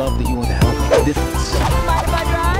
love that you want to help make a difference. Mind if I drive?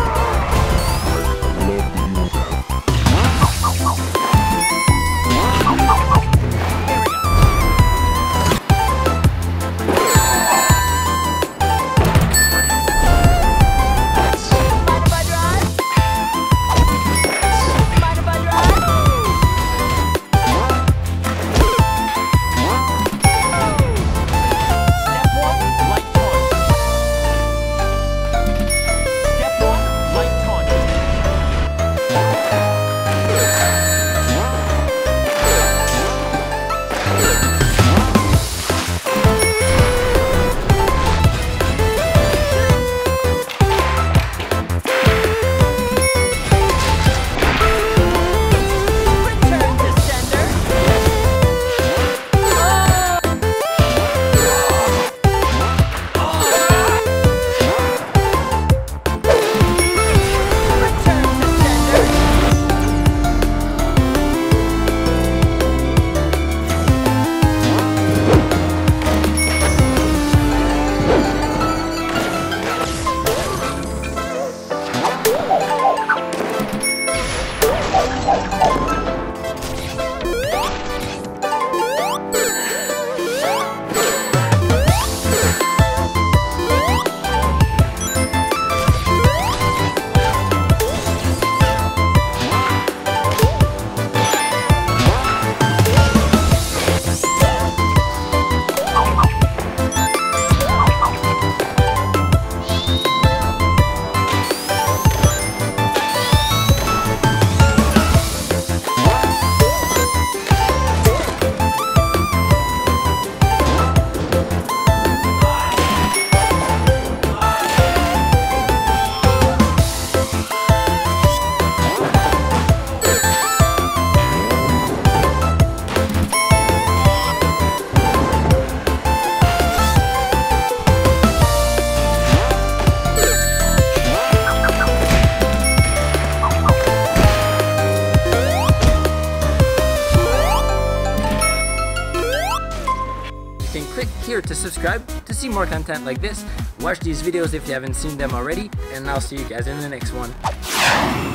Click here to subscribe to see more content like this. Watch these videos if you haven't seen them already, and I'll see you guys in the next one.